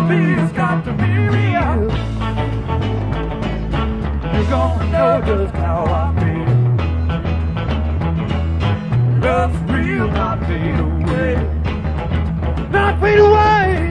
Please got to be real. You're gonna know just how I feel. Love's real, not fade away. Not fade away.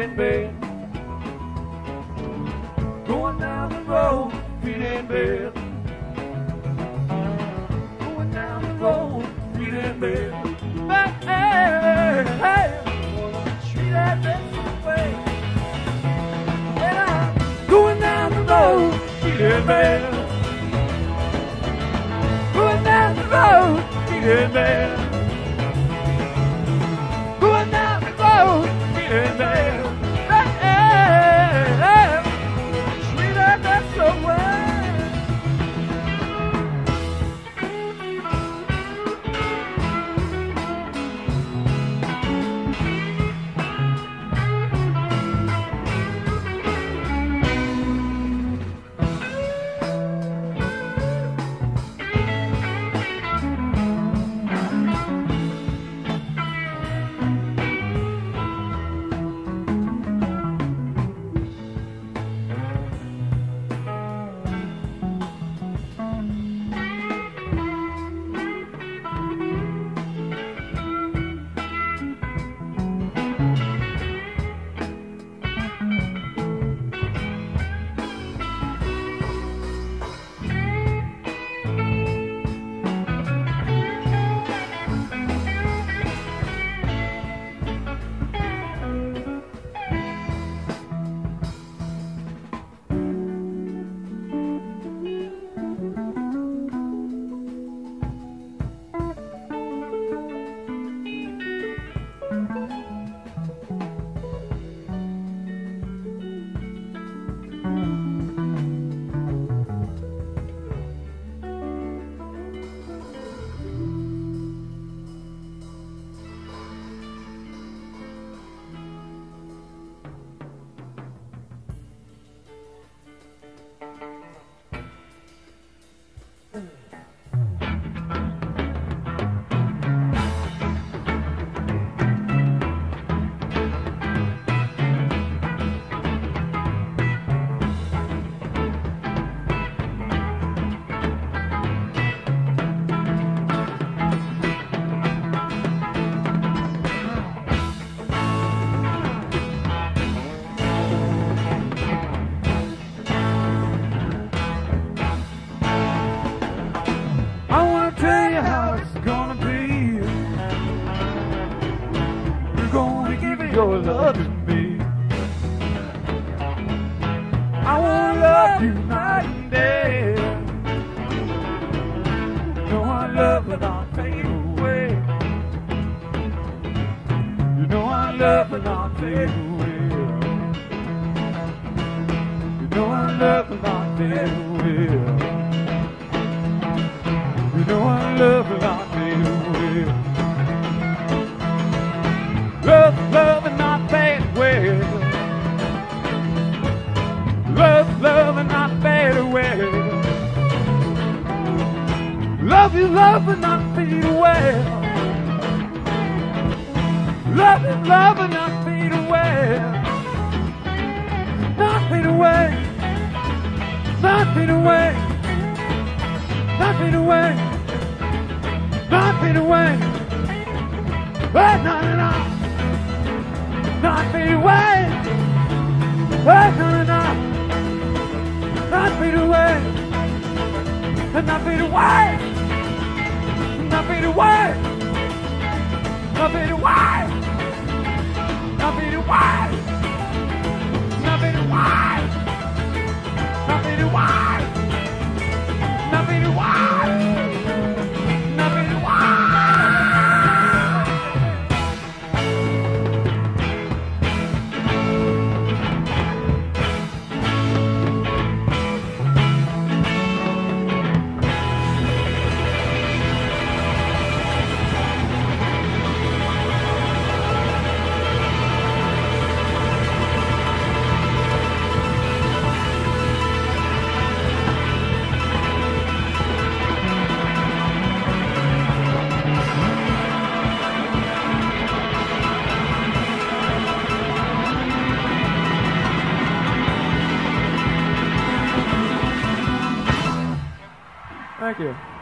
in bed. Going down the road, feet in bed. Going down the road, feet in bed. Hey, hey, hey. Treat that best way. And I'm going down the road, feet in bed. Going down the road, feet in bed. Going down the road, feet in bed. Hey, hey, hey. Treat that best way. Your love to me. I wanna love you night and day. No, our love will not fade away. You know our love will not fade away. You know our love will not fade away. You know our love will not fade away. Love, love and not fade away. Love, love and not fade away. Love you, love and not fade away. Love you, love and not fade away. Not fade away. Not fade away. Not fade away. Not fade away. Hey, no, no, no. Not fade away. Hey, no, no, no. Not fade away. Not fade away. Not fade away. Not fade away. Not fade away. Not fade away. Not fade away. Not fade away. Not fade away. Thank you.